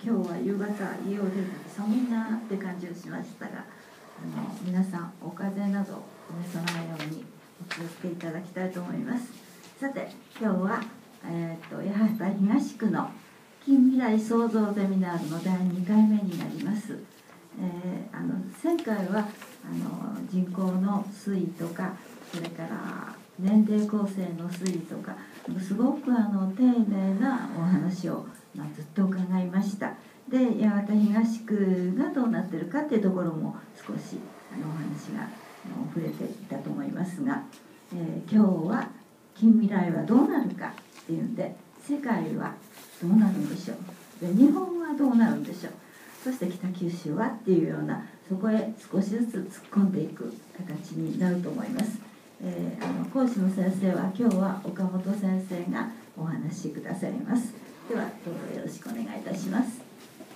今日は夕方家を出るとき寒いなって感じをしましたが、皆さんお風邪など召さないようにお気をつけいただきたいと思います。さて今日は、八幡東区の近未来創造ゼミナールの第2回目になります。前回は人口の推移とか、それから年齢構成の推移とか、すごく丁寧なお話を、ずっと伺いました。で、八幡東区がどうなってるかっていうところも少しお話が触れていたと思いますが、今日は近未来はどうなるかっていうんで、世界はどうなるんでしょう、で日本はどうなるんでしょう、そして北九州はっていうような、そこへ少しずつ突っ込んでいく形になると思います。講師の先生は今日は岡本先生がお話しくださいます。ではどうぞよろしくお願いいたします。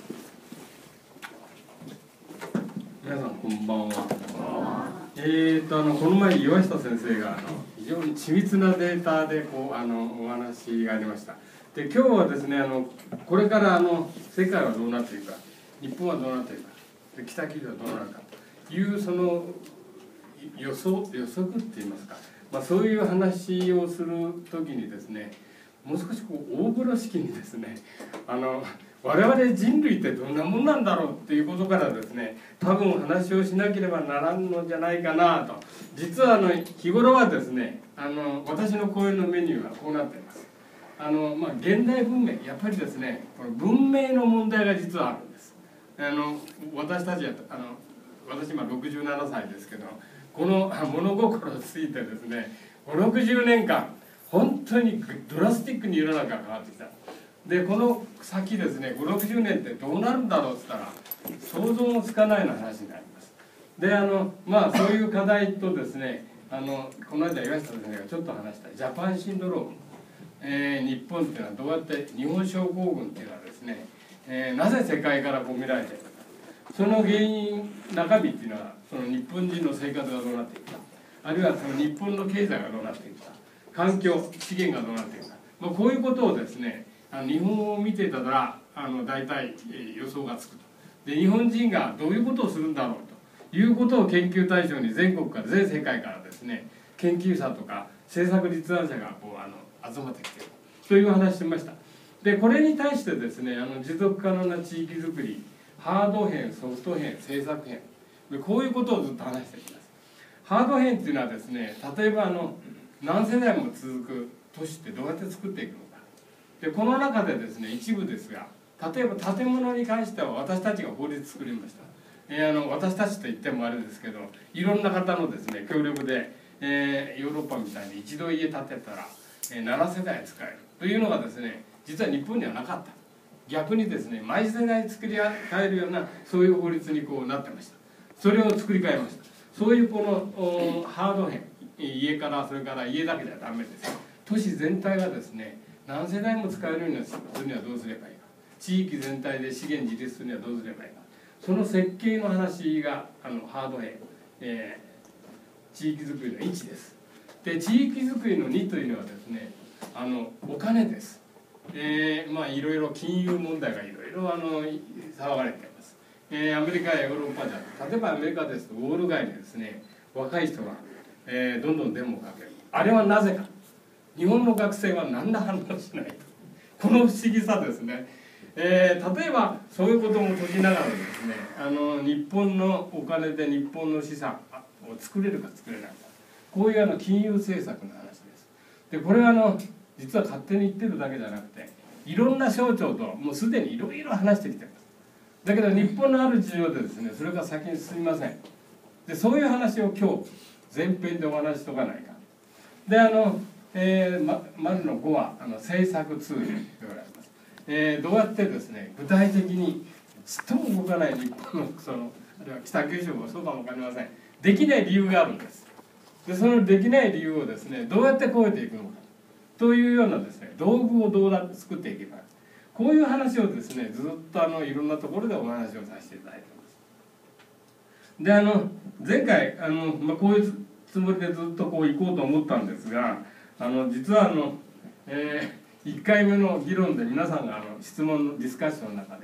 皆さんこんばんは。この前岩下先生が非常に緻密なデータでお話がありました。で今日はですねこれから世界はどうなっているか、日本はどうなっているか、で北九州はどうなるかというその予測って言いますか、そういう話をする時にですね、もう少し大風呂敷にですね我々人類ってどんなもんなんだろうっていうことからですね、多分話をしなければならんのじゃないかなと。実は日頃はですね私の講演のメニューはこうなっています。現代文明、やっぱりですねこの文明の問題が実はあるんです。私たちは私今67歳ですけど、この物心ついてですね5060年間本当にドラスティックに世の中が変わってきた。でこの先ですね5060年ってどうなるんだろうって言ったら想像もつかないような話になります。でそういう課題とですねこの間岩下先生がちょっと話したジャパンシンドローム、日本っていうのはどうやって日本症候群っていうのはですね、なぜ世界から見られているのか、その原因中身っていうのはその日本人の生活がどうなっていくか、あるいはその日本の経済がどうなっていくか、環境資源がどうなっていくか、こういうことをですね日本を見ていたら大体予想がつくと。で日本人がどういうことをするんだろうということを研究対象に全国から全世界からですね研究者とか政策立案者が集まってきているという話をしてました。でこれに対してですね持続可能な地域づくり、ハード編、ソフト編、政策編でこういうことをずっと話しています。ハード編っていうのはですね、例えば何世代も続く都市ってどうやって作っていくのか。でこの中でですね一部ですが、例えば建物に関しては私たちが法律作りました。私たちと言ってもあれですけど、いろんな方のですね協力で、ヨーロッパみたいに一度家建てたら、7世代使えるというのがですね実は日本にはなかった。逆にですね毎世代作り変えるようなそういう法律になってました。それを作り変えました。そういうハード編、家からそれから家だけではダメです。都市全体がですね何世代も使えるようにするにはどうすればいいか、地域全体で資源自立するにはどうすればいいか、その設計の話がハード編、地域づくりの1です。で地域づくりの2というのはですねお金です。いろいろ金融問題がいろいろ騒がれています。アメリカやヨーロッパじゃ、例えばアメリカですとウォール街にですね若い人が、どんどんデモをかける。あれはなぜか。日本の学生は何ら反応しないと。この不思議さですね。例えばそういうことも解きながらですね日本のお金で日本の資産を作れるか作れないか、こういう金融政策の話です。でこれは実は勝手に言ってるだけじゃなくて、いろんな省庁ともうすでにいろいろ話してきてる。だけど日本のある事情でですねそれが先に進みません。でそういう話を今日前編でお話しとかないか。で丸の5は政策ツールと言われます。どうやってですね具体的にちっとも動かない日本のあるいは北九州もそうかも分かりません。できない理由があるんです。でそのできない理由をですねどうやって超えていくのかというようなですね道具をどうやって作っていけば、こういう話をですねずっといろんなところでお話をさせていただいています。で前回こういうつもりでずっと行こうと思ったんですが、実は1回目の議論で皆さんが質問のディスカッションの中で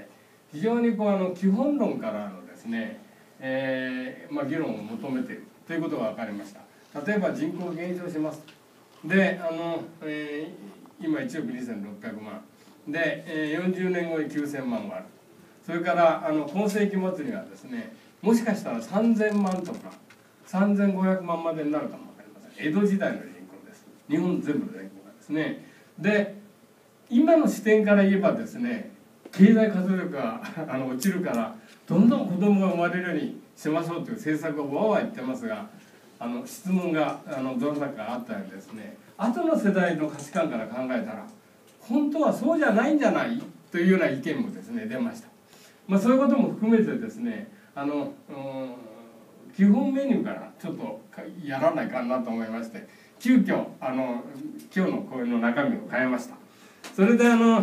非常に基本論からのですね、議論を求めているということが分かりました。例えば人口減少します。で今1億2600万で、40年後に9000万がある。それから今世紀末にはですね、もしかしたら3000万とか3500万までになるかも分かりません。江戸時代の人口です。日本全部の人口がですね。で今の視点から言えばですね、経済活力が落ちるからどんどん子供が生まれるようにしましょうという政策をわわ言ってますが、質問がどなたかあったようにですね、後の世代の価値観から考えたら本当はそうじゃないんじゃないというような意見もですね出ました。そういうことも含めてですね、基本メニューからちょっとやらないかなと思いまして、急遽今日の講演の中身を変えました。それで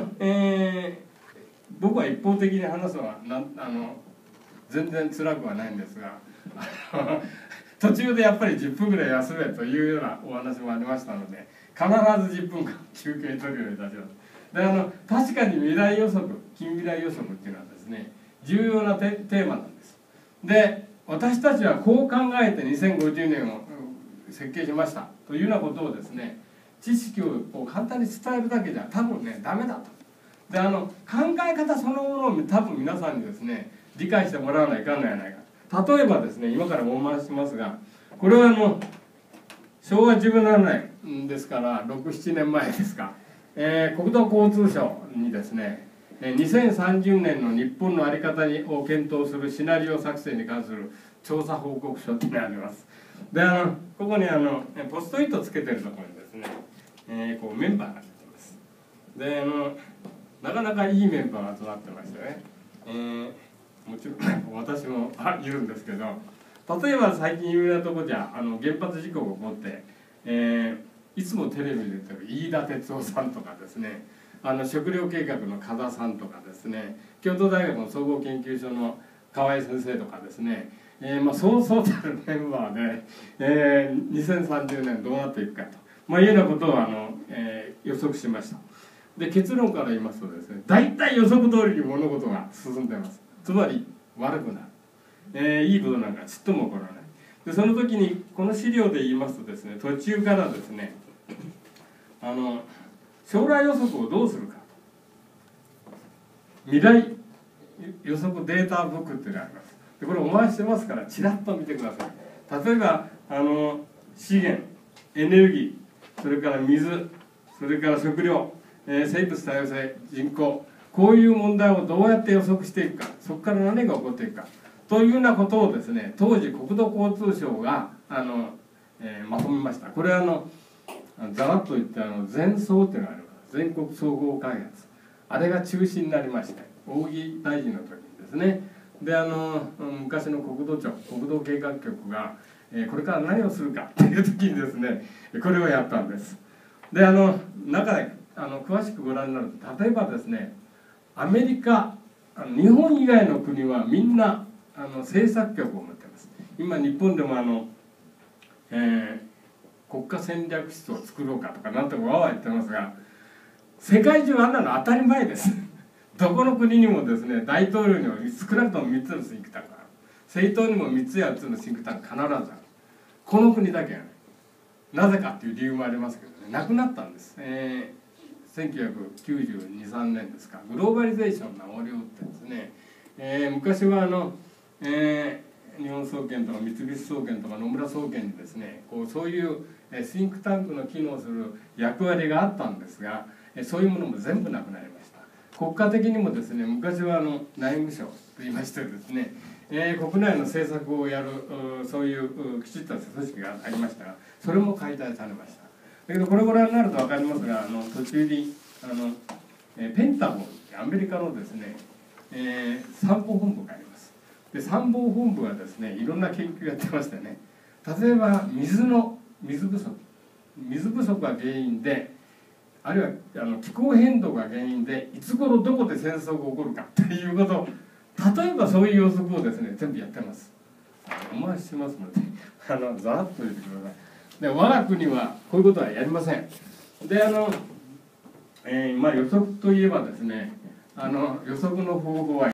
僕は一方的に話すのは全然辛くはないんですが途中でやっぱり10分ぐらい休めというようなお話もありましたので、必ず10分間休憩取るようにいたします。で確かに未来予測、近未来予測っていうのはですね、重要なテーマなんです。で私たちはこう考えて2050年を設計しましたというようなことをですね、知識を簡単に伝えるだけじゃ多分ねダメだと。で考え方そのものを多分皆さんにですね理解してもらわないかんのやないか。例えばですね、今からお話ししますが、これは昭和17年ですから67年前ですか、国土交通省にですね2030年の日本の在り方を検討するシナリオ作成に関する調査報告書っていうのがあります。でここにポストイットつけてるところにですね、こうメンバーが出てます。でなかなかいいメンバーが集まってましてね、もちろん私もいるんですけど、例えば最近有名なとこじゃ原発事故が起こって、いつもテレビで出てる飯田哲夫さんとかですね、食料計画の加田さんとかですね、京都大学の総合研究所の河合先生とかですね、そうそうたるメンバーで、2030年どうなっていくかと、いうようなことを予測しました。で結論から言いますとですね、大体予測通りに物事が進んでいます。つまり悪くなる、いいことなんかちっとも起こらない。でその時にこの資料で言いますとですね、途中からですね将来予測をどうするかと、未来予測データブックっていうのがあります。でこれお回ししてますからちらっと見てください。例えば資源、エネルギー、それから水、それから食料、生物多様性、人口、こういう問題をどうやって予測していくか、そこから何が起こっていくかというようなことをですね、当時国土交通省がまとめました。これはざらっと言って全総っていうのがあります。全国総合開発、あれが中心になりまして、扇大臣の時にですね、で昔の国土庁、国土計画局が、これから何をするかという時にですねこれをやったんです。で中で詳しくご覧になると、例えばですね、アメリカ、日本以外の国はみんな政策局を持っています。今日本でも国家戦略室を作ろうかとかなんとかわわ言ってますが、世界中あんなの当たり前ですどこの国にもですね、大統領には少なくとも3つのシンクタンクがある。政党にも3つや4つのシンクタンク必ずある。この国だけはね、なぜかっていう理由もありますけどね、なくなったんです。1992、3年ですか、グローバリゼーションの煽りを打ってですね、昔は日本総研とか三菱総研とか野村総研にですね、そういうシンクタンクの機能する役割があったんですが、そういうものも全部なくなりました。国家的にもですね、昔は内務省と言いましてですね、国内の政策をやるそういうきちっとした組織がありましたが、それも解体されました。だけどこれご覧になると分かりますが、途中にペンタゴン、アメリカのですね、参謀本部があります。で参謀本部はですね、いろんな研究やってましてね、例えば水不足が原因で、あるいは気候変動が原因でいつ頃どこで戦争が起こるかということを、例えばそういう予測をですね全部やってます。お回ししますのでざらっと言ってください。で我が国はこういうことはやりません。で予測といえばですね、予測の方法は